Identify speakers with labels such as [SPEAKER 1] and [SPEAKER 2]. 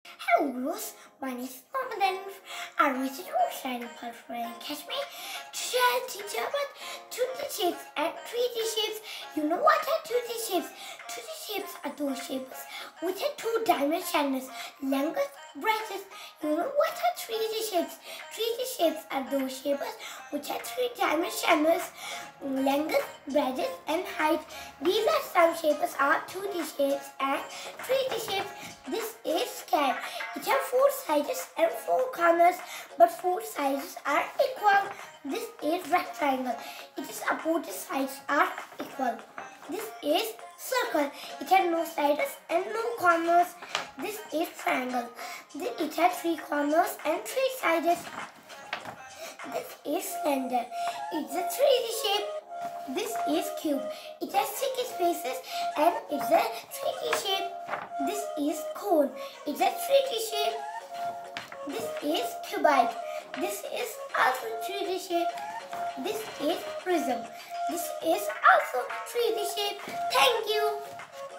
[SPEAKER 1] Hello viewers, my name is Mohammad Ahnaf. I visit your channel for catch me to share teach about 2D shapes and 3D shapes. You know what are 2D shapes? 2D shapes are those shapes which are two dimensions, length, breadth. You know what are 3D shapes? 3D shapes are those shapes which are three dimensions, length, breadth and height. These are some shapes are 2D shapes and 3D shapes. This is square. It has four sides and four corners, but four sides are equal. This is rectangle. Its opposite sides are equal. This is circle. It has no sides and no corners. This is triangle. It has three corners and three sides. This is cylinder. It's a 3D shape. This is cube. It has six faces and it's a 3D shape. This is cone. It's a 3D shape. This is cuboid. This is also 3D shape. This is prism. This is also 3D shape. Thank you.